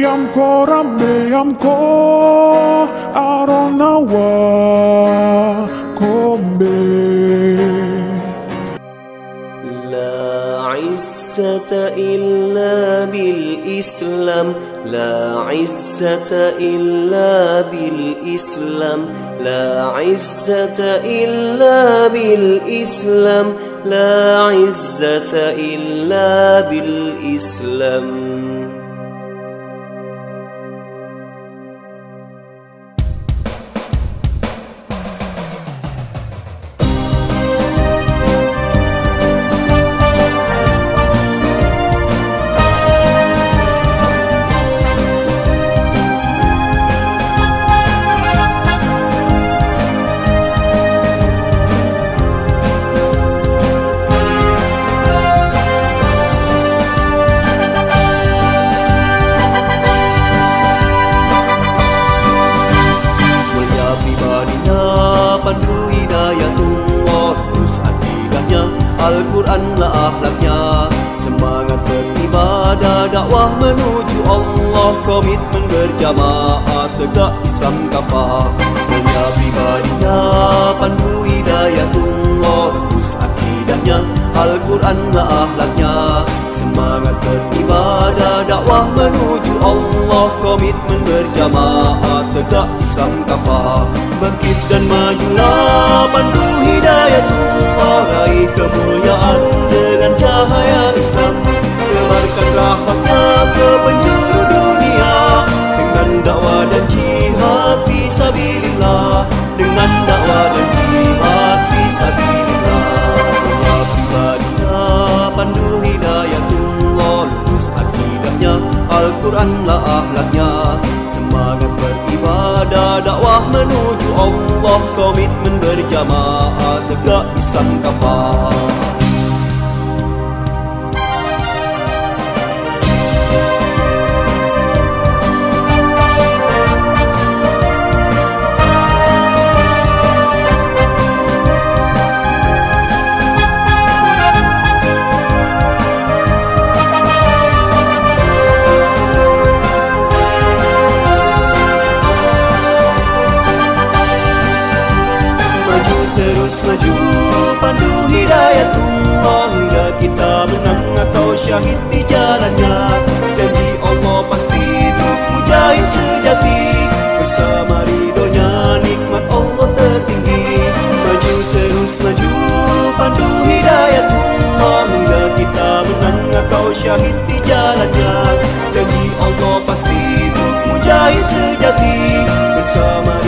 Yamko Rabbi Yamko Aronawa Kombe. لا عزة إلا بالإسلام، لا عزة إلا بالإسلام، لا عزة إلا بالإسلام، لا عزة إلا بالإسلام. Pandu hidayatullah, terus akidahnya, Al-Quranlah akhlaknya. Semangat beribadah, dakwah menuju Allah, komitmen berjamaah, tegak Islam kafah. Mulia pribadinya, pandu hidayatullah, terus akidahnya, Al-Quranlah akhlaknya. Semangat beribadah, dakwah menuju Allah, komitmen berjamaah, tegak Islam kafah. Bangkit dan majulah, pandu hidayatullah, raih kemuliaan dengan cahaya Islam. Tebarkan rahmatnya ke penjuru dunia, dengan dakwah dan jihad fisabilillah, dengan dakwah dan jihad fisabilillah. Mulia pribadinya, pandu hidayatullah, lurus akidahnya, Al-Quranlah akhlaknya. Semangat beribadah, dakwah menuju Allah, komitmen berjamaah, tegak Islam kafah. Terus maju, pandu hidayatullah, hingga kita menang atau syahid di jalannya. Janji Allah pasti untuk mujahid sejati, bersama ridhonya nikmat Allah tertinggi. Maju terus maju, pandu hidayatullah, hingga kita menang atau syahid di jalannya. Janji Allah pasti untuk mujahid sejati, bersama